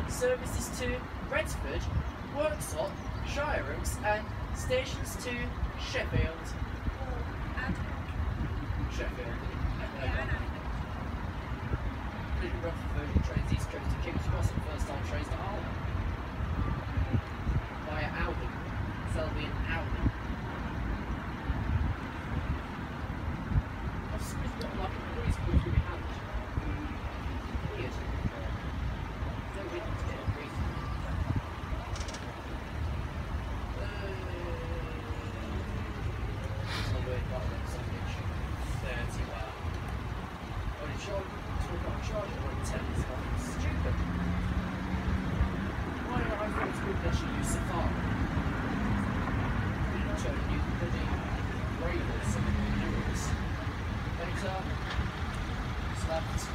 services to Redford, Worksop, Shirehams and stations to Sheffield. And Sheffield. yeah, Didn't run for Virgin Trains East Coast to King's Cross and first time trains to Harlem. Via Albion. Selby and Albion. I've just got like a breeze going through my hand. Weird. No wind today, I'm breathing. It's not weird, but I'm sandwich. 30 bar. Oh, the charge, charger when 10 is fucking stupid. Why do I thought it's good that you use Safari? You know, so you bloody Raiders and Euros. Enter, select,